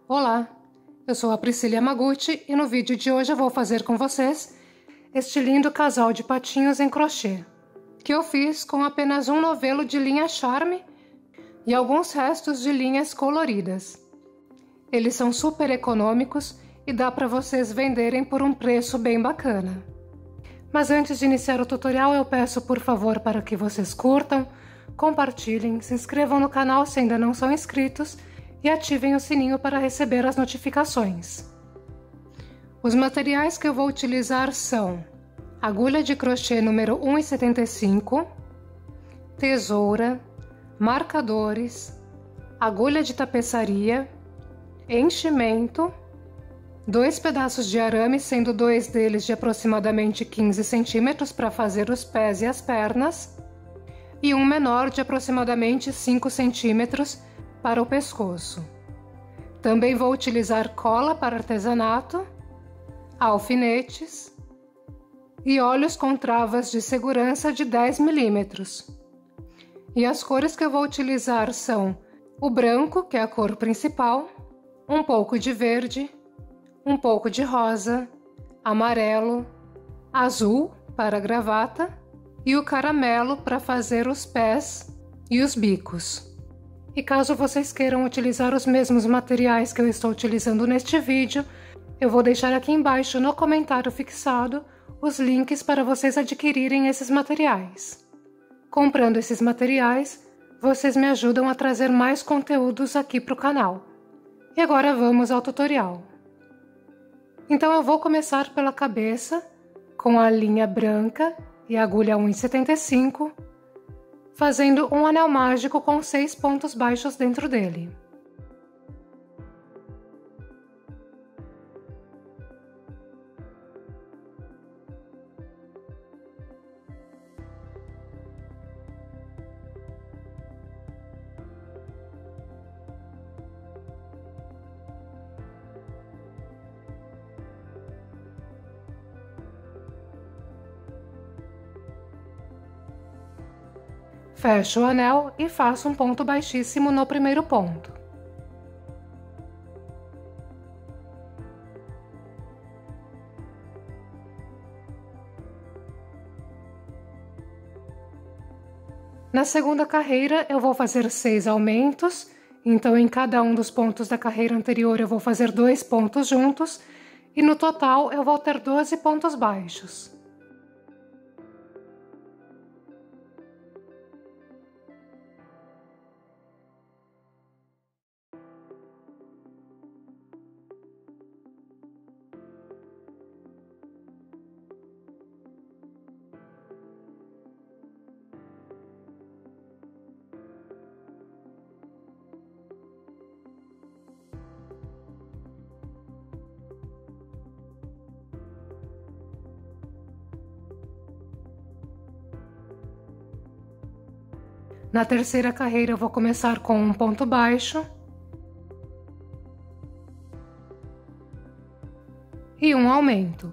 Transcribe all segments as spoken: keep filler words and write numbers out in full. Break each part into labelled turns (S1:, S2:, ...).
S1: Olá, eu sou a Priscila Yamaguchi e no vídeo de hoje eu vou fazer com vocês este lindo casal de patinhos em crochê, que eu fiz com apenas um novelo de linha Charme e alguns restos de linhas coloridas. Eles são super econômicos e dá para vocês venderem por um preço bem bacana. Mas antes de iniciar o tutorial, eu peço por favor para que vocês curtam, compartilhem, se inscrevam no canal se ainda não são inscritos e ativem o sininho para receber as notificações. Os materiais que eu vou utilizar são agulha de crochê número um e setenta e cinco, tesoura, marcadores, agulha de tapeçaria, enchimento, dois pedaços de arame, sendo dois deles de aproximadamente quinze centímetros para fazer os pés e as pernas, e um menor de aproximadamente cinco centímetros para o pescoço. Também vou utilizar cola para artesanato, alfinetes e olhos com travas de segurança de dez milímetros. E as cores que eu vou utilizar são o branco, que é a cor principal, um pouco de verde, um pouco de rosa, amarelo, azul para a gravata e o caramelo para fazer os pés e os bicos. E caso vocês queiram utilizar os mesmos materiais que eu estou utilizando neste vídeo, eu vou deixar aqui embaixo no comentário fixado os links para vocês adquirirem esses materiais. Comprando esses materiais, vocês me ajudam a trazer mais conteúdos aqui para o canal. E agora vamos ao tutorial. Então eu vou começar pela cabeça, com a linha branca e a agulha um e setenta e cinco, fazendo um anel mágico com seis pontos baixos dentro dele. Fecho o anel e faço um ponto baixíssimo no primeiro ponto. Na segunda carreira eu vou fazer seis aumentos, então em cada um dos pontos da carreira anterior eu vou fazer dois pontos juntos e no total eu vou ter doze pontos baixos. Na terceira carreira eu vou começar com um ponto baixo e um aumento.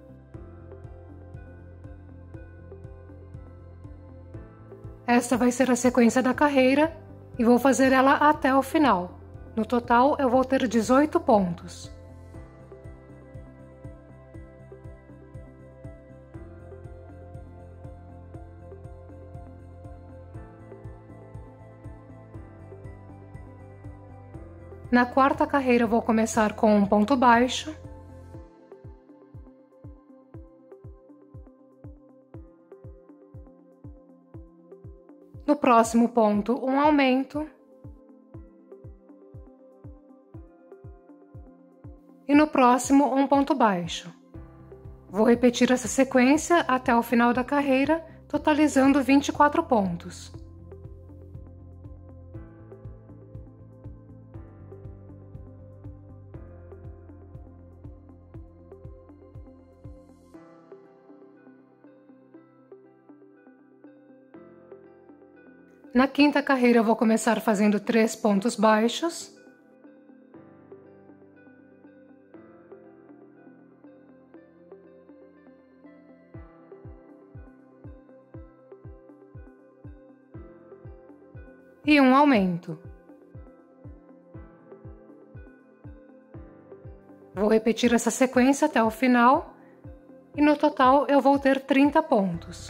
S1: Esta vai ser a sequência da carreira e vou fazer ela até o final. No total eu vou ter dezoito pontos. Na quarta carreira eu vou começar com um ponto baixo. No próximo ponto, um aumento. E no próximo, um ponto baixo. Vou repetir essa sequência até o final da carreira, totalizando vinte e quatro pontos. Na quinta carreira eu vou começar fazendo três pontos baixos. E um aumento. Vou repetir essa sequência até o final e no total eu vou ter trinta pontos.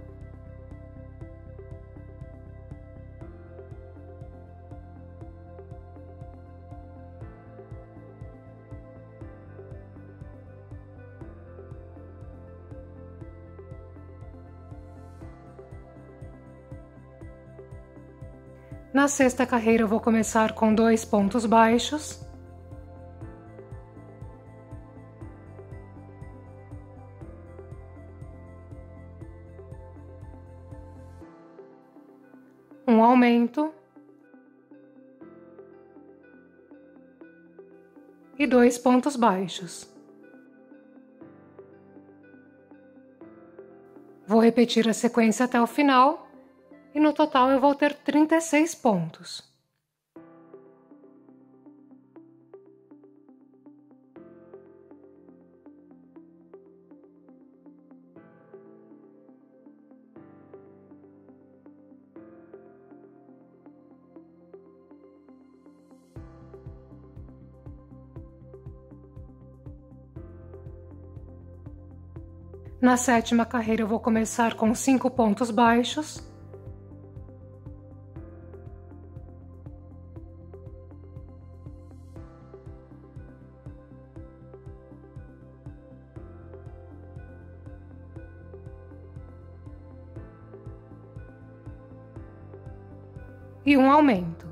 S1: Na sexta carreira eu vou começar com dois pontos baixos. Um aumento. E dois pontos baixos. Vou repetir a sequência até o final. E no total eu vou ter trinta e seis pontos. Na sétima carreira eu vou começar com cinco pontos baixos. E um aumento.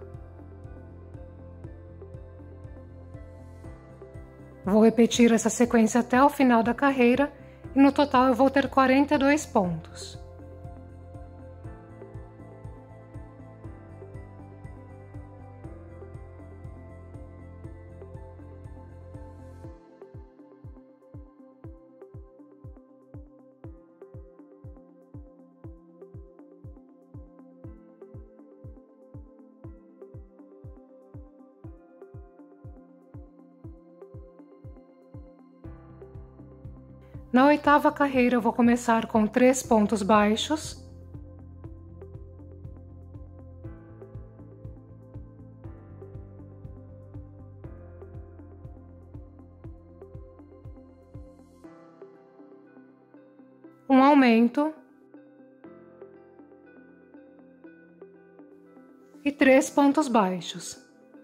S1: Vou repetir essa sequência até o final da carreira e no total eu vou ter quarenta e dois pontos. Na oitava carreira eu vou começar com três pontos baixos. Um aumento. E três pontos baixos.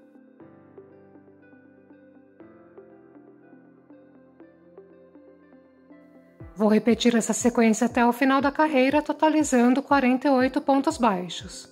S1: Vou repetir essa sequência até o final da carreira, totalizando quarenta e oito pontos baixos.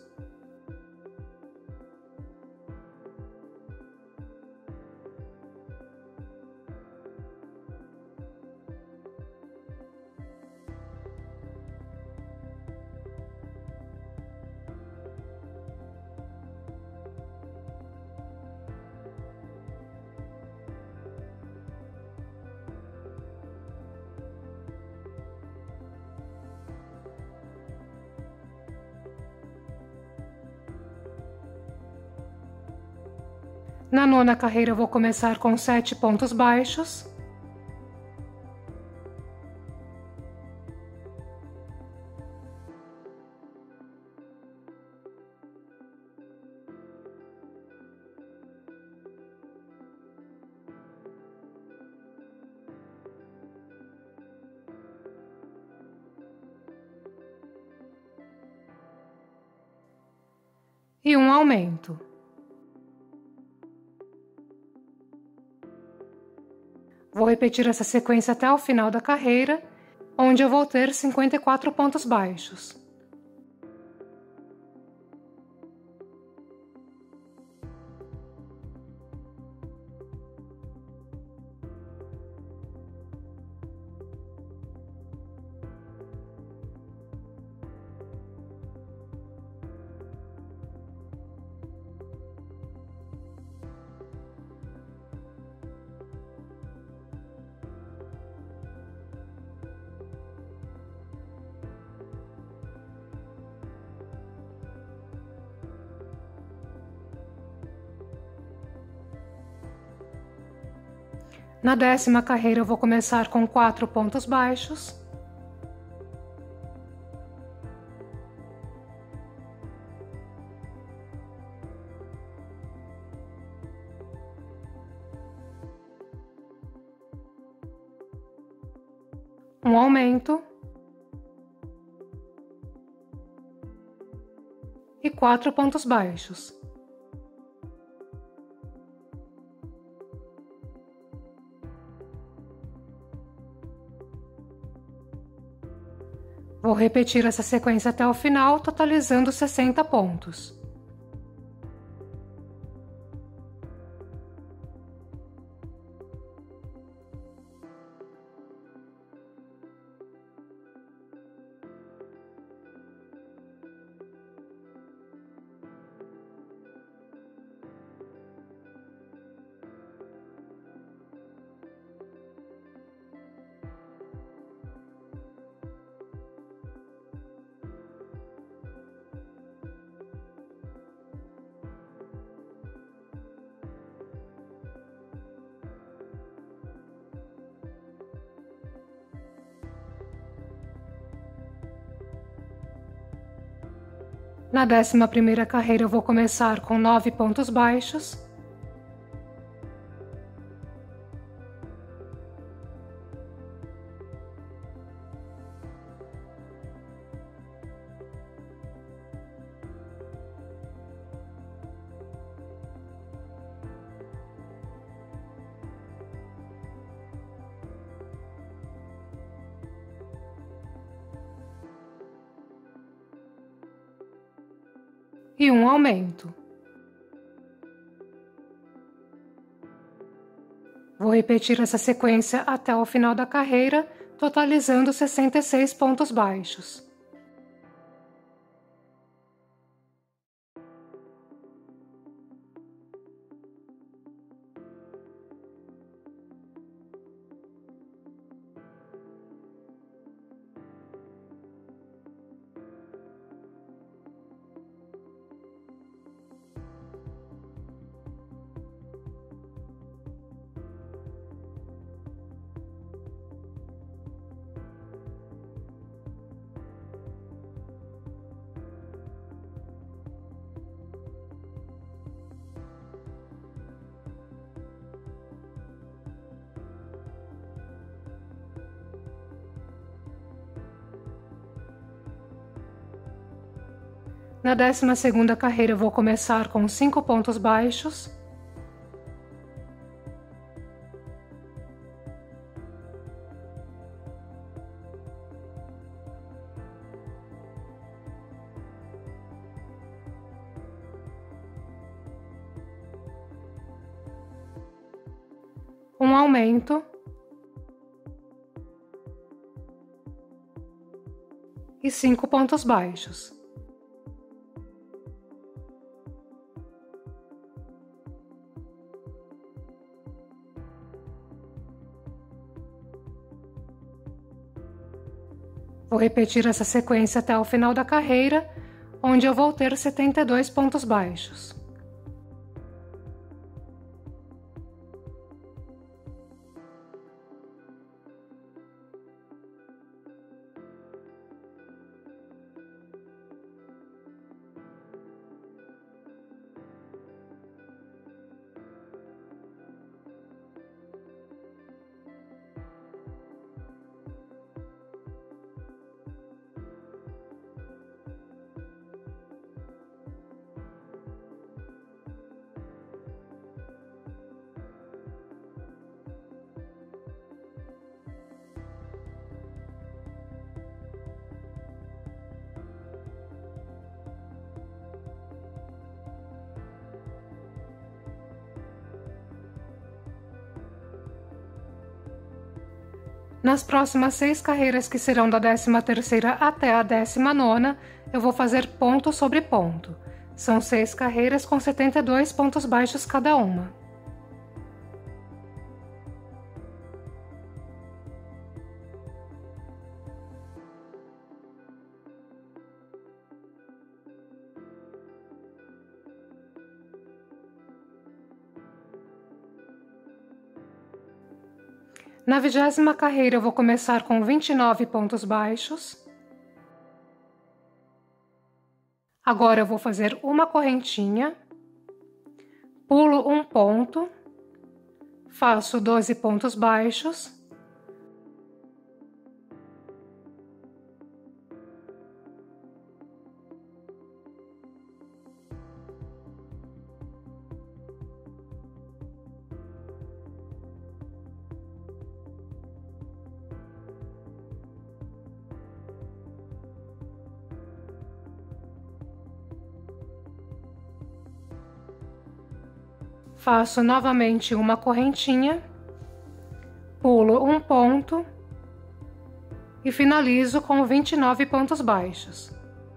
S1: Na nona carreira eu vou começar com sete pontos baixos. E um aumento. Vou repetir essa sequência até o final da carreira, onde eu vou ter cinquenta e quatro pontos baixos. Na décima carreira eu vou começar com quatro pontos baixos. um aumento e quatro pontos baixos. Vou repetir essa sequência até o final, totalizando sessenta pontos. Na décima primeira carreira eu vou começar com nove pontos baixos. E um aumento. Vou repetir essa sequência até o final da carreira, totalizando sessenta e seis pontos baixos. Na décima segunda carreira eu vou começar com cinco pontos baixos. Um aumento e cinco pontos baixos. Vou repetir essa sequência até o final da carreira, onde eu vou ter setenta e dois pontos baixos. Nas próximas seis carreiras, que serão da décima terceira até a décima nona, eu vou fazer ponto sobre ponto. São seis carreiras com setenta e dois pontos baixos cada uma. Na vigésima carreira eu vou começar com vinte e nove pontos baixos. Agora eu vou fazer uma correntinha, pulo um ponto, faço doze pontos baixos, Faço novamente uma correntinha, pulo um ponto e finalizo com vinte e nove pontos baixos.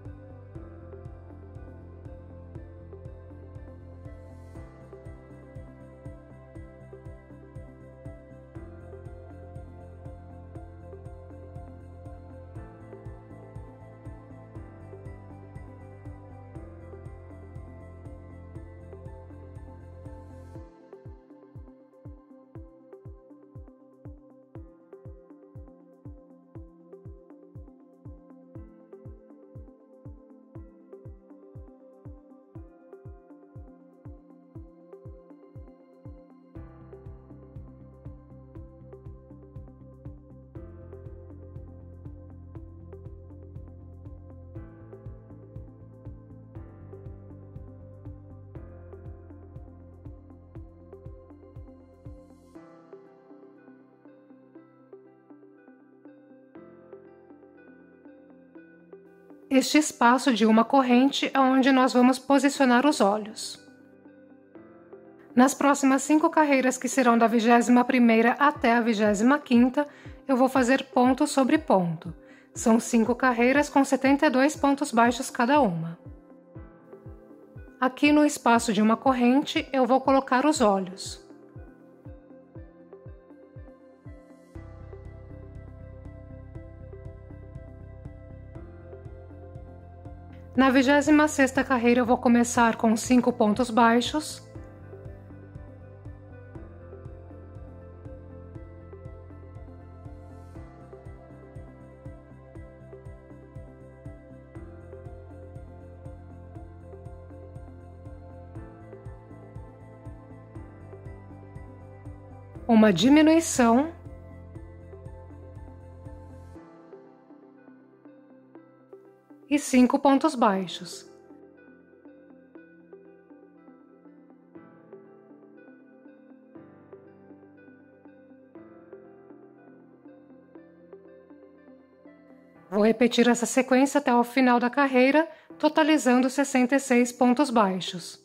S1: Este espaço de uma corrente é onde nós vamos posicionar os olhos. Nas próximas cinco carreiras, que serão da vigésima primeira até a vigésima quinta, eu vou fazer ponto sobre ponto. São cinco carreiras com setenta e dois pontos baixos cada uma. Aqui no espaço de uma corrente, eu vou colocar os olhos. Na vigésima sexta carreira, eu vou começar com cinco pontos baixos. Uma diminuição. E cinco pontos baixos. Vou repetir essa sequência até o final da carreira, totalizando sessenta e seis pontos baixos.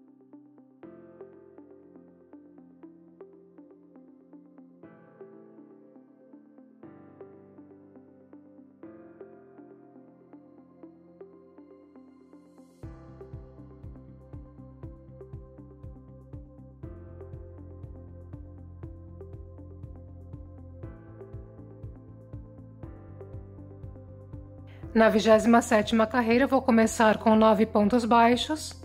S1: Na vigésima sétima carreira, vou começar com nove pontos baixos.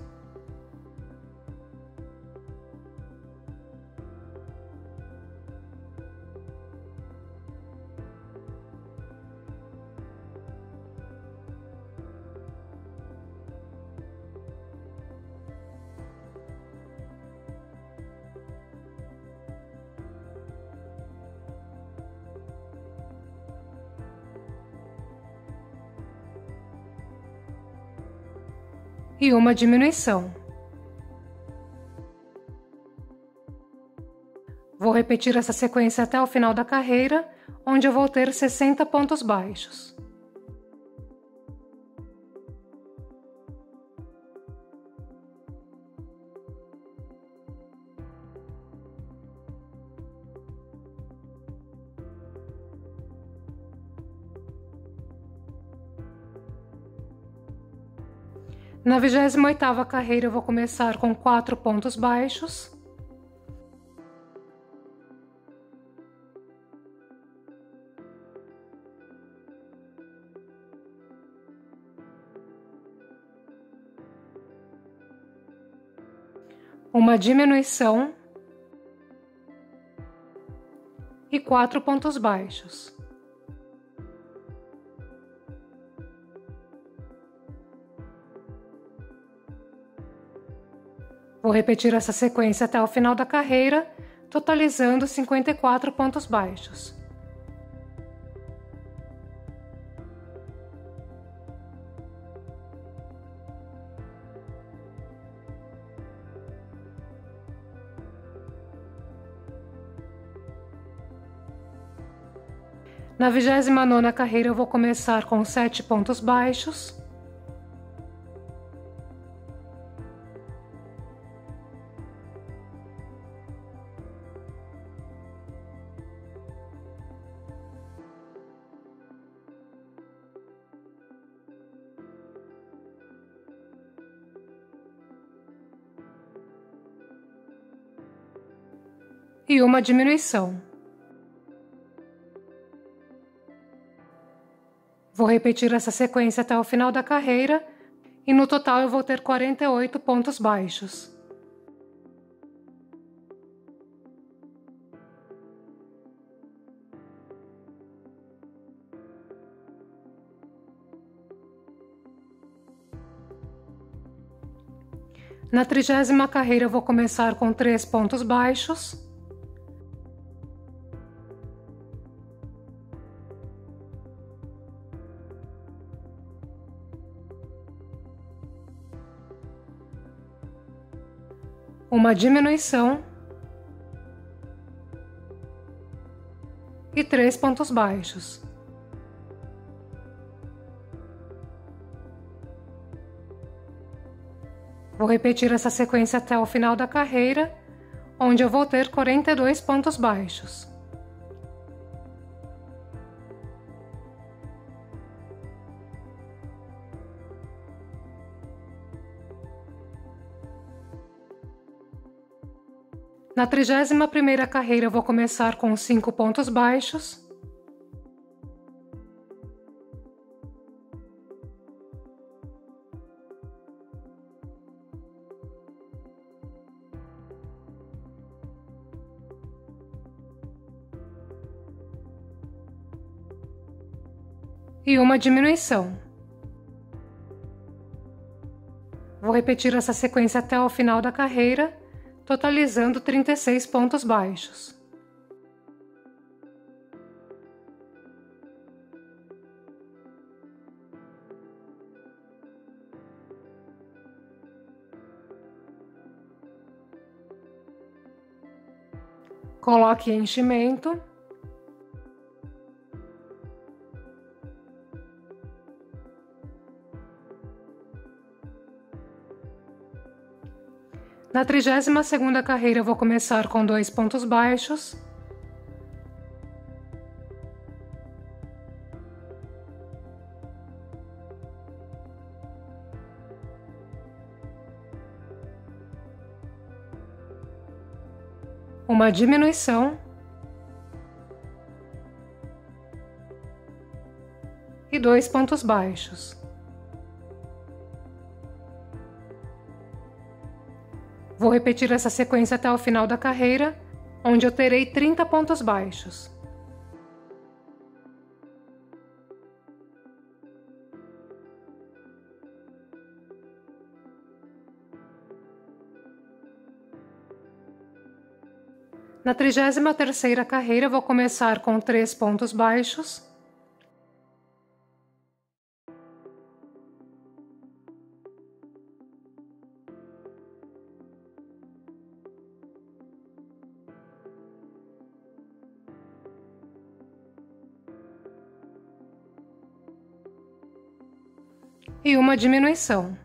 S1: E uma diminuição. Vou repetir essa sequência até o final da carreira, onde eu vou ter sessenta pontos baixos. Na vigésima oitava carreira, eu vou começar com quatro pontos baixos. Uma diminuição. E quatro pontos baixos. Vou repetir essa sequência até o final da carreira, totalizando cinquenta e quatro pontos baixos. Na vigésima nona carreira, eu vou começar com sete pontos baixos. e uma diminuição. Vou repetir essa sequência até o final da carreira e no total eu vou ter quarenta e oito pontos baixos. Na trigésima carreira eu vou começar com três pontos baixos. Uma diminuição e três pontos baixos. Vou repetir essa sequência até o final da carreira, onde eu vou ter quarenta e dois pontos baixos. Na trigésima primeira carreira eu vou começar com cinco pontos baixos. E uma diminuição. Vou repetir essa sequência até o final da carreira, totalizando trinta e seis pontos baixos. Coloque enchimento. Na trigésima segunda carreira eu vou começar com dois pontos baixos. Uma diminuição. E dois pontos baixos. Vou repetir essa sequência até o final da carreira, onde eu terei trinta pontos baixos. Na trigésima terceira carreira, eu vou começar com três pontos baixos. E uma diminuição.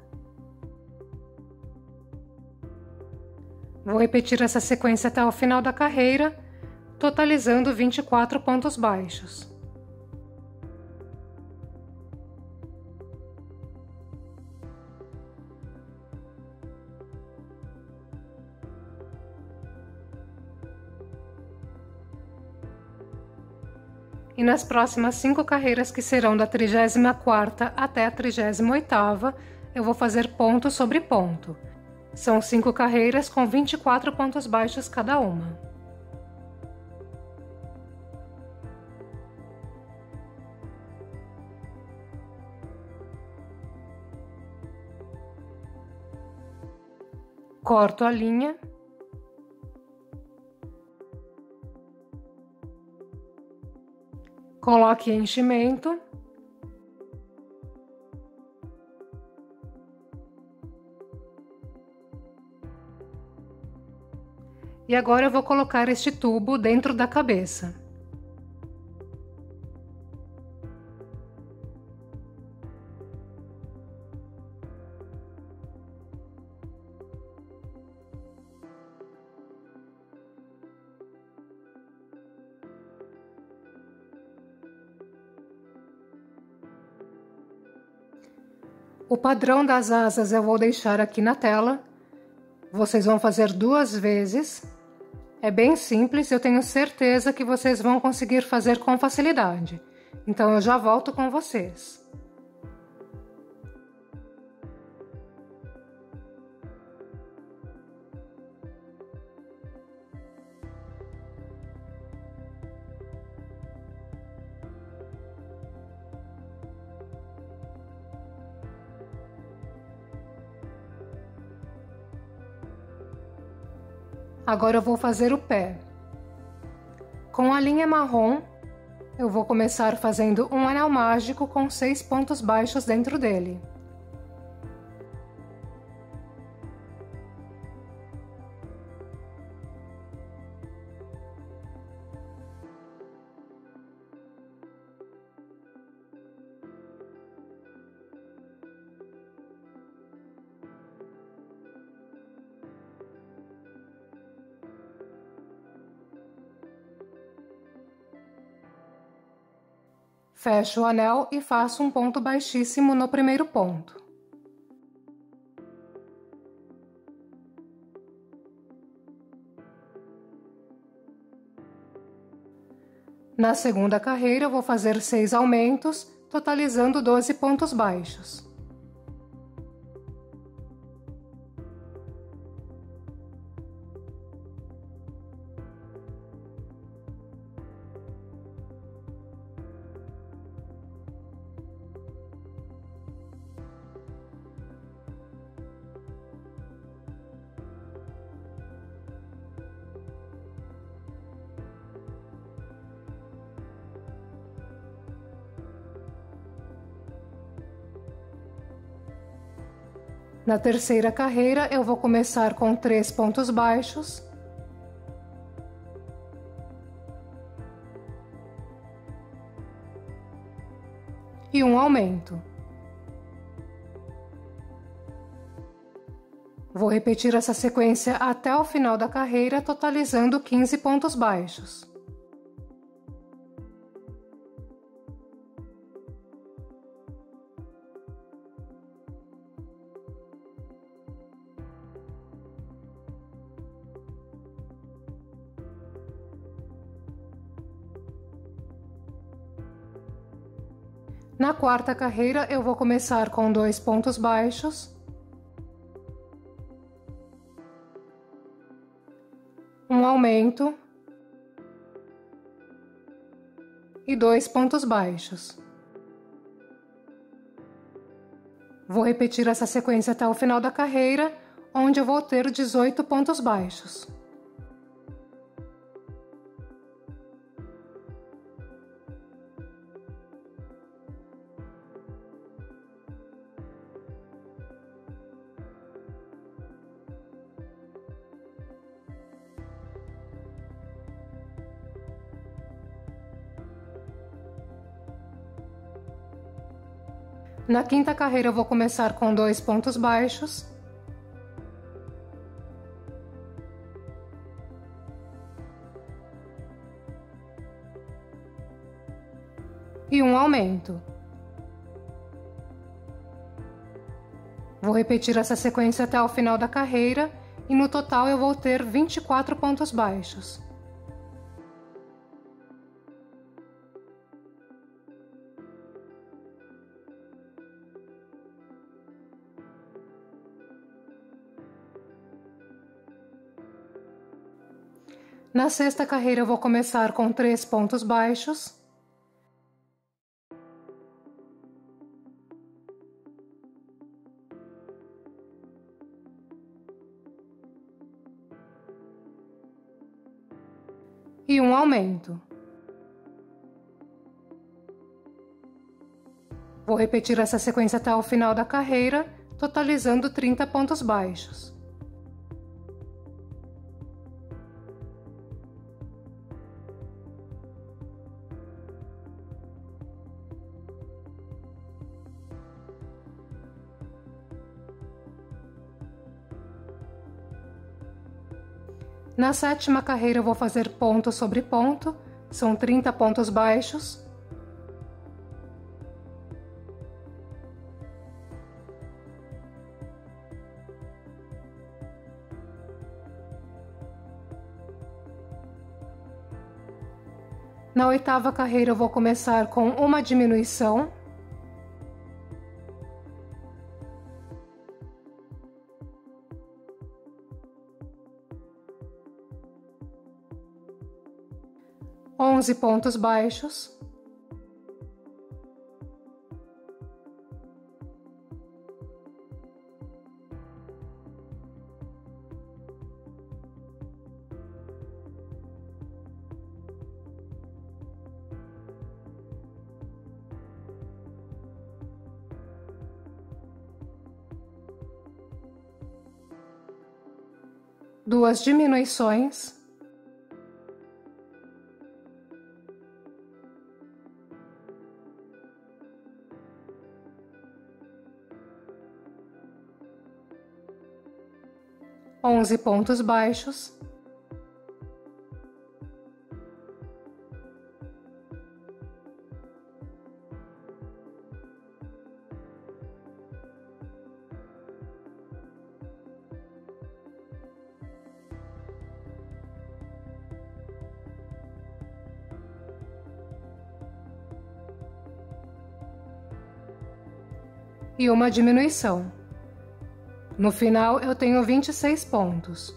S1: Vou repetir essa sequência até o final da carreira, totalizando vinte e quatro pontos baixos. E nas próximas cinco carreiras, que serão da trigésima quarta até a trigésima oitava, eu vou fazer ponto sobre ponto. São cinco carreiras com vinte e quatro pontos baixos cada uma. Corto a linha. Coloque enchimento. E agora eu vou colocar este tubo dentro da cabeça. O padrão das asas eu vou deixar aqui na tela. Vocês vão fazer duas vezes. É bem simples e eu tenho certeza que vocês vão conseguir fazer com facilidade. Então eu já volto com vocês. Agora eu vou fazer o pé. Com a linha marrom, eu vou começar fazendo um anel mágico com seis pontos baixos dentro dele. Fecho o anel e faço um ponto baixíssimo no primeiro ponto. Na segunda carreira, eu vou fazer seis aumentos, totalizando doze pontos baixos. Na terceira carreira, eu vou começar com três pontos baixos. E um aumento. Vou repetir essa sequência até o final da carreira, totalizando quinze pontos baixos. Na quarta carreira, eu vou começar com dois pontos baixos, um aumento e dois pontos baixos. Vou repetir essa sequência até o final da carreira, onde eu vou ter dezoito pontos baixos. Na quinta carreira, eu vou começar com dois pontos baixos. E um aumento. Vou repetir essa sequência até o final da carreira e no total eu vou ter vinte e quatro pontos baixos. Na sexta carreira, eu vou começar com três pontos baixos. E um aumento. Vou repetir essa sequência até o final da carreira, totalizando trinta pontos baixos. Na sétima carreira, eu vou fazer ponto sobre ponto, são trinta pontos baixos. Na oitava carreira eu vou começar com uma diminuição. Onze pontos baixos. Duas diminuições. Onze pontos baixos. E uma diminuição. No final, eu tenho vinte e seis pontos.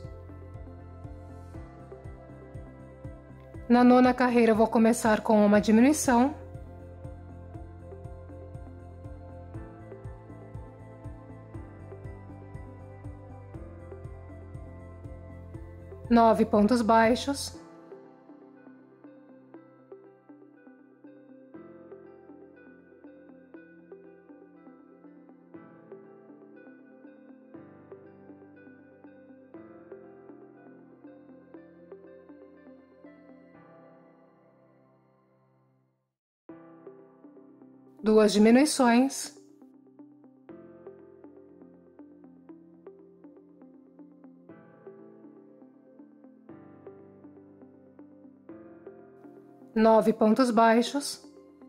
S1: Na nona carreira, eu vou começar com uma diminuição. Nove pontos baixos. Duas diminuições. Nove pontos baixos.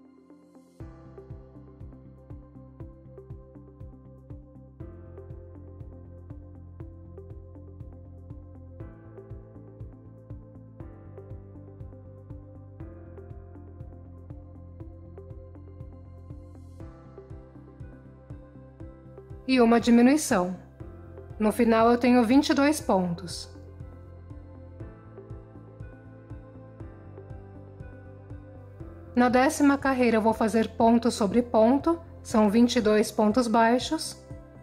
S1: E uma diminuição. No final eu tenho vinte e dois pontos. Na décima carreira eu vou fazer ponto sobre ponto, são vinte e dois pontos baixos.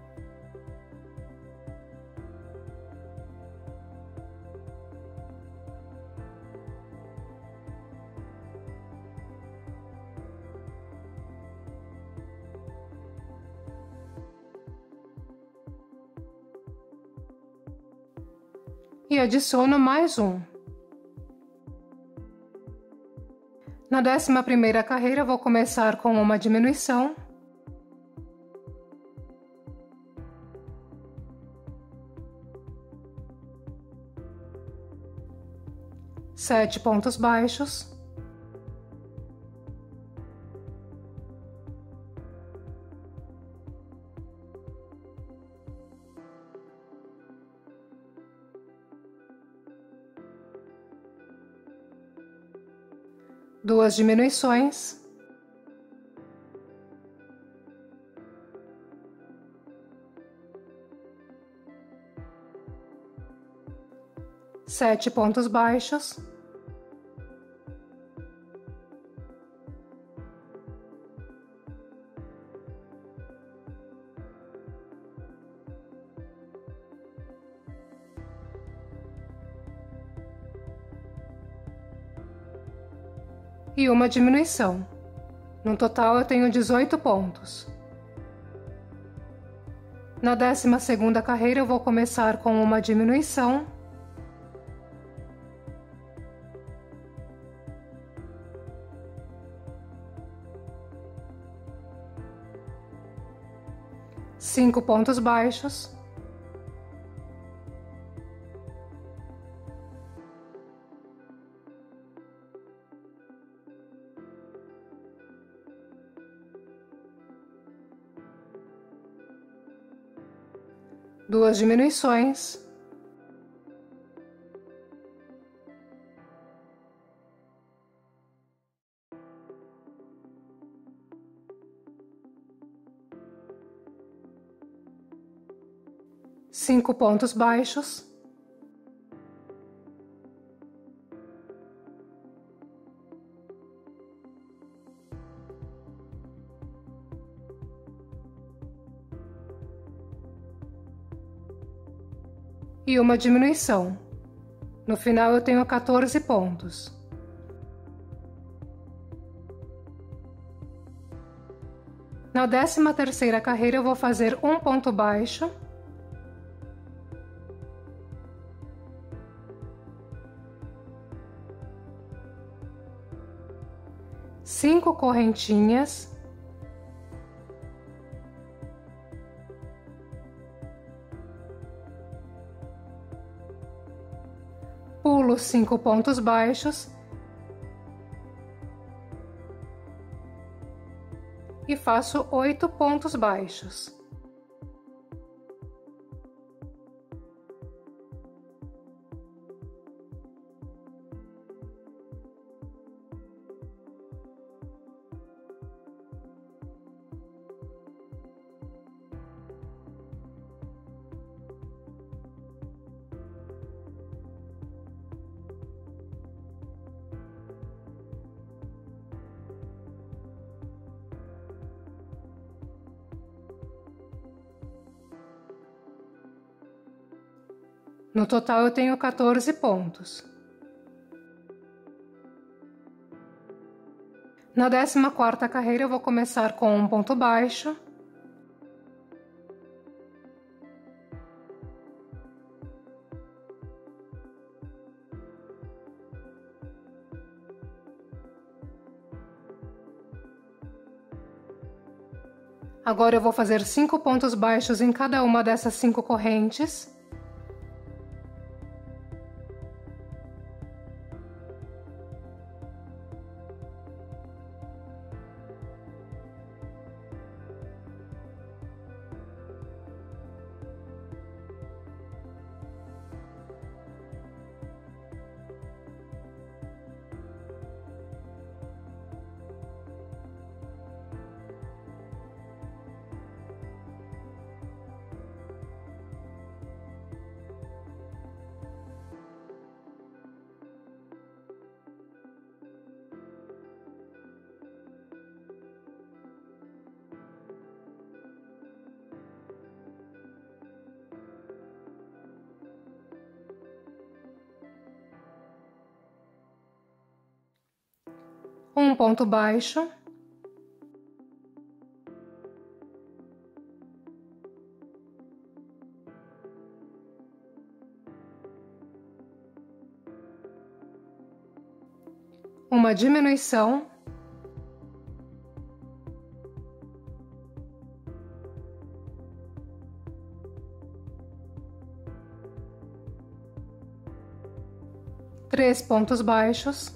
S1: E adiciono mais um. Na décima primeira carreira, eu vou começar com uma diminuição. Sete pontos baixos. Duas diminuições. Sete pontos baixos. E uma diminuição. No total eu tenho dezoito pontos. Na décima segunda carreira eu vou começar com uma diminuição. Cinco pontos baixos. Duas diminuições. cinco pontos baixos, e uma diminuição. No final eu tenho quatorze pontos. Na décima terceira carreira eu vou fazer um ponto baixo, cinco correntinhas, pulo cinco pontos baixos e faço oito pontos baixos. No total eu tenho quatorze pontos. Na décima quarta carreira eu vou começar com um ponto baixo, agora eu vou fazer cinco pontos baixos em cada uma dessas cinco correntes. Um ponto baixo, uma diminuição, três pontos baixos,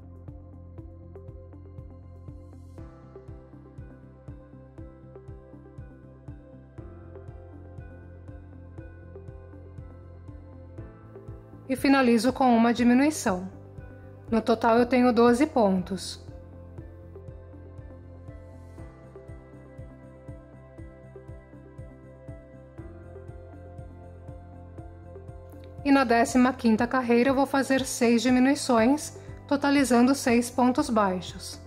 S1: e finalizo com uma diminuição. No total eu tenho doze pontos. E na décima quinta carreira eu vou fazer seis diminuições, totalizando seis pontos baixos.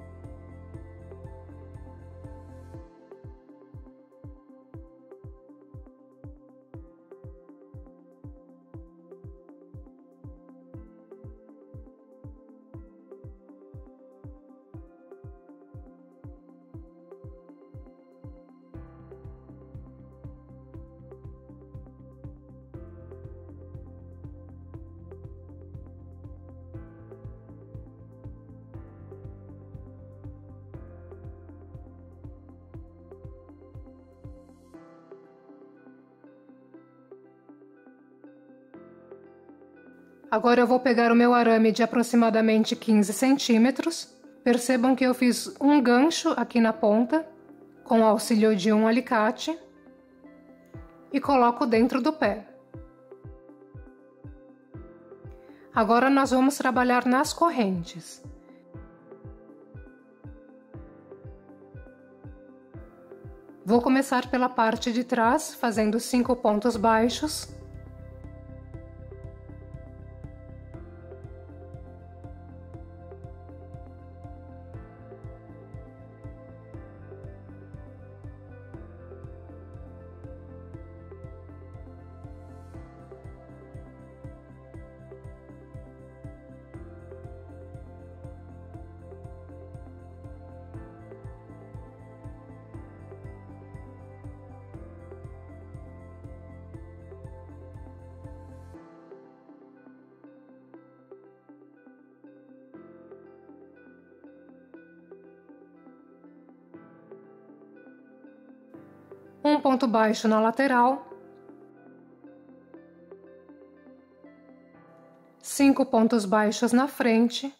S1: Agora eu vou pegar o meu arame de aproximadamente quinze centímetros. Percebam que eu fiz um gancho aqui na ponta, com o auxílio de um alicate, e coloco dentro do pé. Agora nós vamos trabalhar nas correntes. Vou começar pela parte de trás, fazendo cinco pontos baixos. Um ponto baixo na lateral, cinco pontos baixos na frente,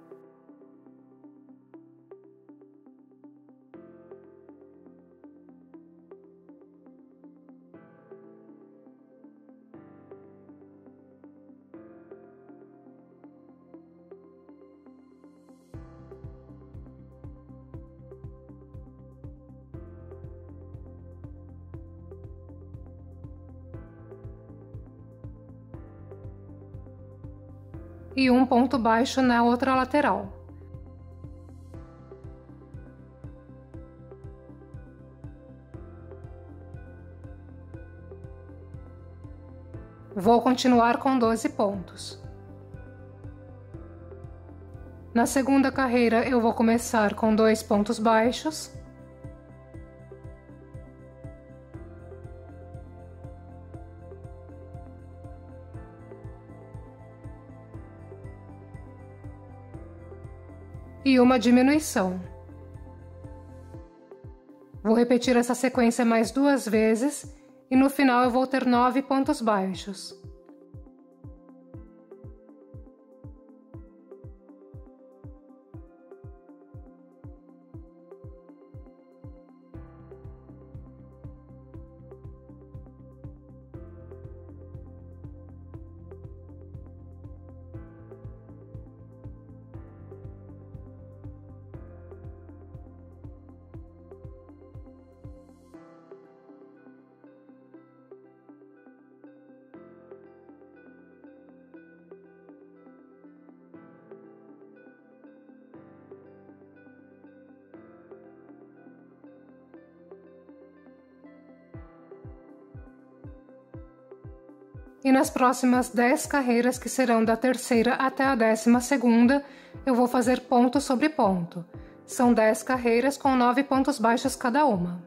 S1: e um ponto baixo na outra lateral. Vou continuar com doze pontos. Na segunda carreira, eu vou começar com dois pontos baixos. E uma diminuição. Vou repetir essa sequência mais duas vezes e no final eu vou ter nove pontos baixos. E nas próximas dez carreiras, que serão da terceira até a décima segunda, eu vou fazer ponto sobre ponto. São dez carreiras com nove pontos baixos cada uma.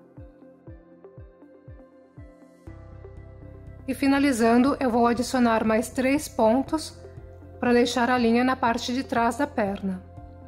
S1: E finalizando, eu vou adicionar mais três pontos para deixar a linha na parte de trás da perna.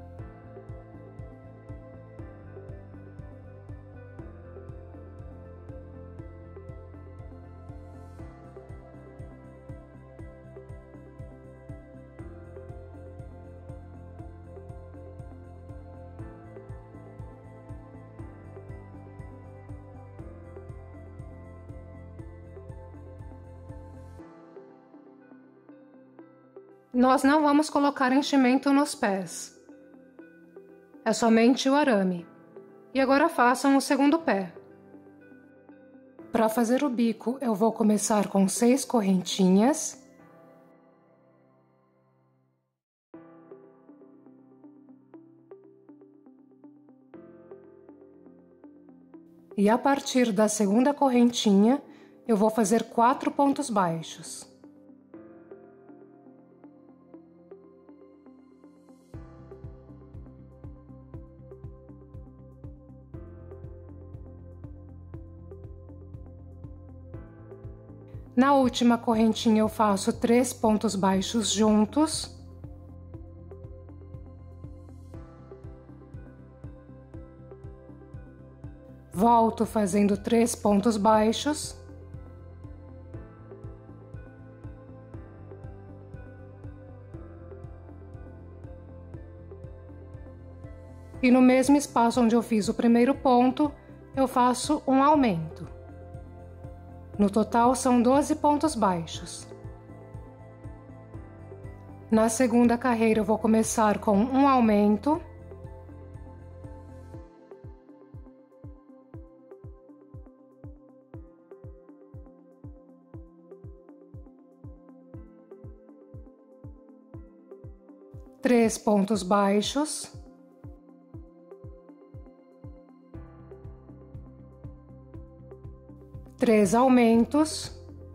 S1: Nós não vamos colocar enchimento nos pés. É somente o arame. E agora façam o segundo pé. Para fazer o bico, eu vou começar com seis correntinhas. E a partir da segunda correntinha, eu vou fazer quatro pontos baixos. Na última correntinha eu faço três pontos baixos juntos. Volto fazendo três pontos baixos. E no mesmo espaço onde eu fiz o primeiro ponto, eu faço um aumento. No total são doze pontos baixos. Na segunda carreira eu vou começar com um aumento. três pontos baixos, três aumentos,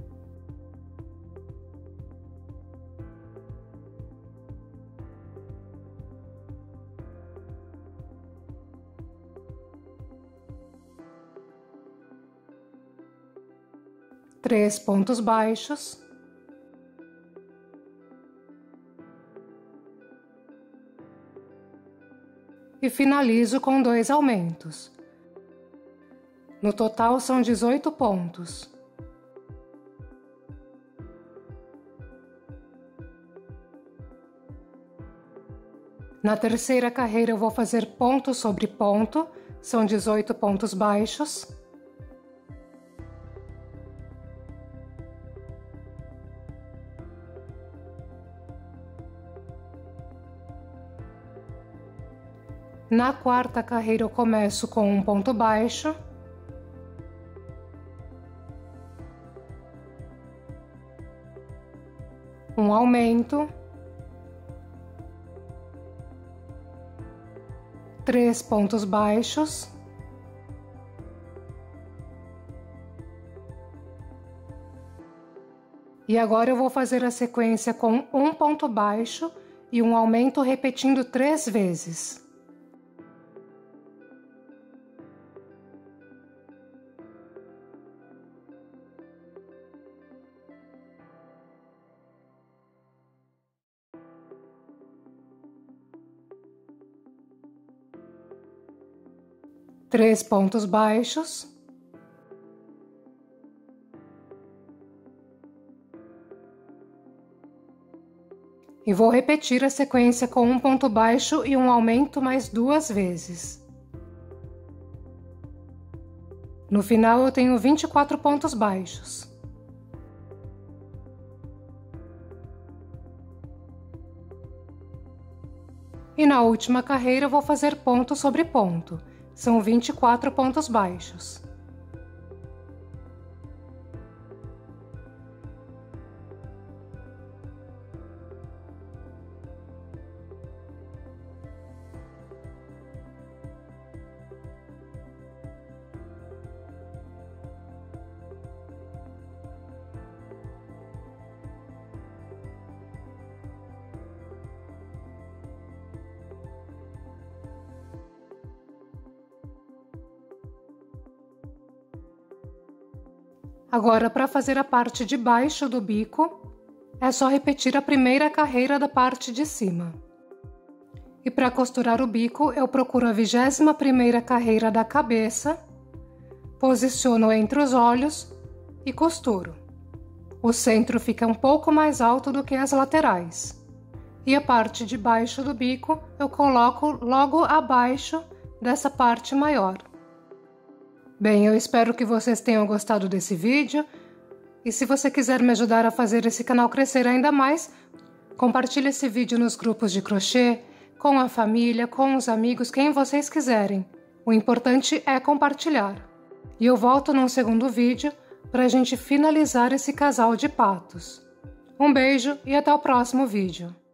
S1: três pontos baixos, e finalizo com dois aumentos. No total são dezoito pontos. Na terceira carreira eu vou fazer ponto sobre ponto, são dezoito pontos baixos. Na quarta carreira eu começo com um ponto baixo. Um aumento. Três pontos baixos. E agora eu vou fazer a sequência com um ponto baixo e um aumento repetindo três vezes. Três pontos baixos. E vou repetir a sequência com um ponto baixo e um aumento mais duas vezes. No final eu tenho vinte e quatro pontos baixos. E na última carreira eu vou fazer ponto sobre ponto. São vinte e quatro pontos baixos. Agora, para fazer a parte de baixo do bico, é só repetir a primeira carreira da parte de cima. E para costurar o bico, eu procuro a vigésima primeira carreira da cabeça, posiciono entre os olhos e costuro. O centro fica um pouco mais alto do que as laterais. E a parte de baixo do bico eu coloco logo abaixo dessa parte maior. Bem, eu espero que vocês tenham gostado desse vídeo, e se você quiser me ajudar a fazer esse canal crescer ainda mais, compartilhe esse vídeo nos grupos de crochê, com a família, com os amigos, quem vocês quiserem. O importante é compartilhar. E eu volto num segundo vídeo para a gente finalizar esse casal de patos. Um beijo e até o próximo vídeo.